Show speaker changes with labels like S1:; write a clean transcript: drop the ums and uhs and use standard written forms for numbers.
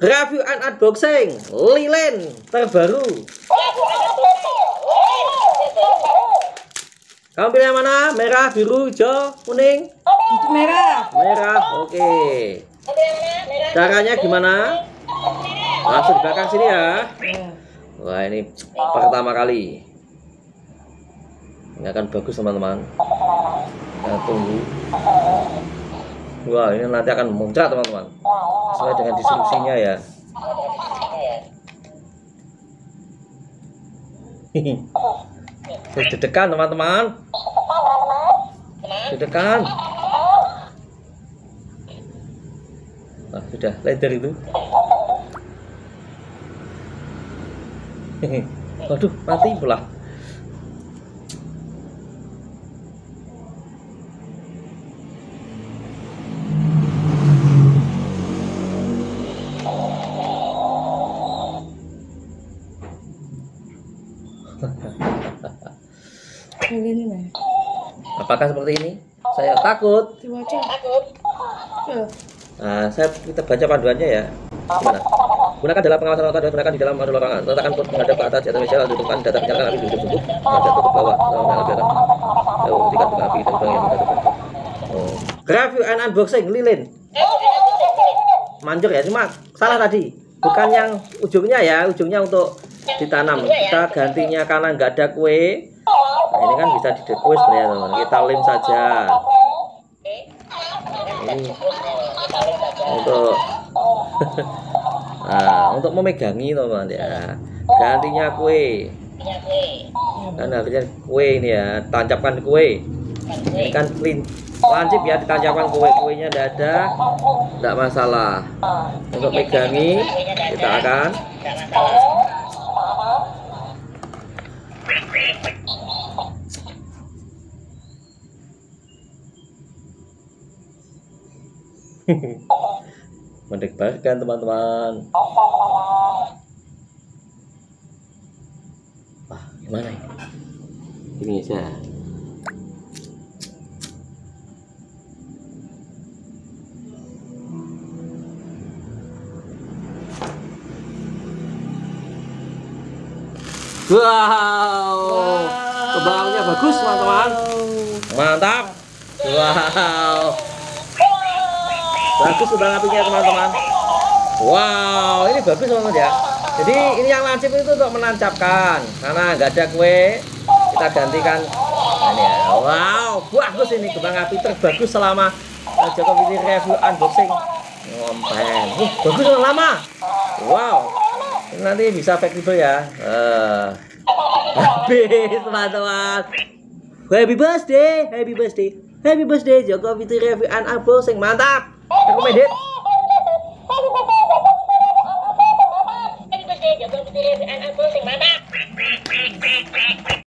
S1: Review and unboxing lilin terbaru. Kamu pilih yang mana? Merah, biru, hijau, kuning?
S2: Merah.
S1: Merah, oke. Caranya gimana? Langsung di belakang sini ya. Wah, ini pertama kali. Ini akan bagus teman-teman. Kita tunggu. Wah, ini nanti akan muncrat teman-teman. Sesuai dengan instruksinya ya. Dedekan teman-teman. Dedekan. Nah, sudah leather itu. Waduh, mati pula. Apakah seperti ini? Saya takut. Nah, kita baca panduannya ya. Gimana? Gunakan dalam pengawasan otot dan gunakan di dalam adu lapangan. Letakkan port menghadap ke atas di atas meja lalu tutupkan data menyalakan api di ujung sumbu. Jatuh ke bawah. Lalu berikan bunga api dan yang menghadapkan. Oh. Review and unboxing lilin. Manjur ya, cuma salah tadi. Bukan yang ujungnya ya, ujungnya untuk ditanam. Kita gantinya karena nggak ada kue. Nah, ini kan bisa didekui sebenarnya teman. Kita lem saja. Ini untuk nah, untuk memegangi teman ya. Gantinya kue. Kan harusnya kue ini ya, tancapkan kue. Ini kan lancip ya, ditancapkan kuenya tidak ada, tidak masalah. Untuk pegangi kita akan mendebarkan teman-teman. Wah, gimana ini? Ini aja. Wow, kembangnya bagus teman-teman. Mantap. Wow. Bagus kembang apinya teman-teman. Wow, ini bagus teman-teman ya. Jadi ini yang lancip itu untuk menancapkan. Karena nggak ada kue, kita gantikan ini ya. Wow, bagus ini kembang api terbagus selama Joko Fitri review unboxing. Ngompen. Bagus lama. Wow. Ini nanti bisa fleksibel ya. Habis teman-teman. Happy birthday, happy birthday, happy birthday Joko Fitri review unboxing. Mantap. Recommended.